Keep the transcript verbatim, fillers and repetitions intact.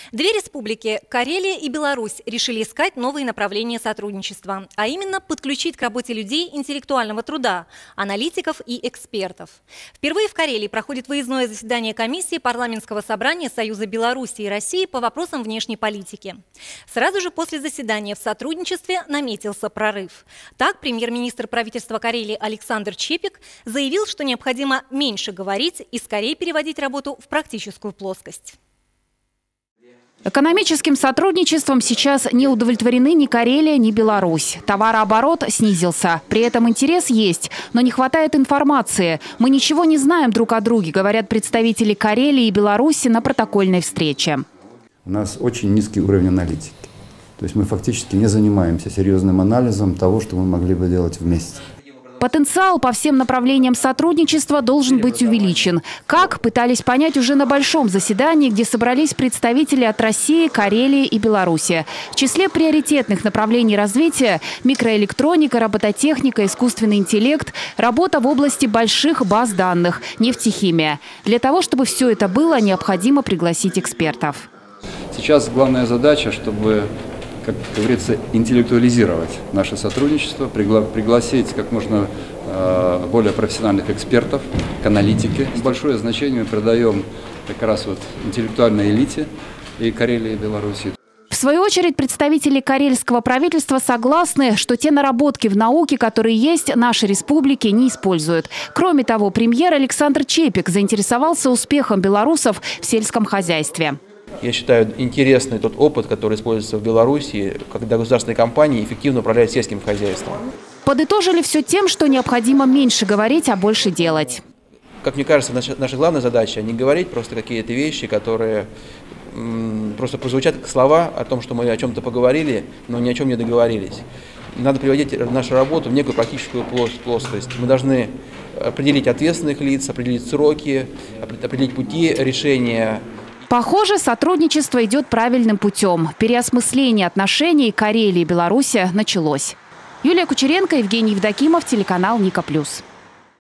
Две республики – Карелия и Беларусь – решили искать новые направления сотрудничества, а именно подключить к работе людей интеллектуального труда, аналитиков и экспертов. Впервые в Карелии проходит выездное заседание комиссии парламентского собрания Союза Беларуси и России по вопросам внешней политики. Сразу же после заседания в сотрудничестве наметился прорыв. Так, премьер-министр правительства Карелии Александр Чепик заявил, что необходимо меньше говорить и скорее переводить работу в практическую плоскость. Экономическим сотрудничеством сейчас не удовлетворены ни Карелия, ни Беларусь. Товарооборот снизился. При этом интерес есть, но не хватает информации. Мы ничего не знаем друг о друге, говорят представители Карелии и Беларуси на протокольной встрече. У нас очень низкий уровень аналитики. То есть мы фактически не занимаемся серьезным анализом того, что мы могли бы делать вместе. Потенциал по всем направлениям сотрудничества должен быть увеличен. Как, пытались понять уже на большом заседании, где собрались представители от России, Карелии и Беларуси. В числе приоритетных направлений развития – микроэлектроника, робототехника, искусственный интеллект, работа в области больших баз данных, нефтехимия. Для того, чтобы все это было, необходимо пригласить экспертов. Сейчас главная задача, чтобы, как говорится, интеллектуализировать наше сотрудничество, пригла пригласить как можно э, более профессиональных экспертов к аналитике. Большое значение мы придаем как раз вот интеллектуальной элите и Карелии, и Беларуси. В свою очередь, представители карельского правительства согласны, что те наработки в науке, которые есть, наши республики не используют. Кроме того, премьер Александр Чепик заинтересовался успехом белорусов в сельском хозяйстве. Я считаю интересный тот опыт, который используется в Беларуси, когда государственные компании эффективно управляют сельским хозяйством. Подытожили все тем, что необходимо меньше говорить, а больше делать. Как мне кажется, наша, наша главная задача – не говорить просто какие-то вещи, которые просто прозвучат как слова о том, что мы о чем-то поговорили, но ни о чем не договорились. Надо приводить нашу работу в некую практическую плоскость. Мы должны определить ответственных лиц, определить сроки, определить пути решения. Похоже, сотрудничество идет правильным путем. Переосмысление отношений Карелии и Беларуси началось. Юлия Кучеренко, Евгений Евдокимов, телеканал Ника Плюс.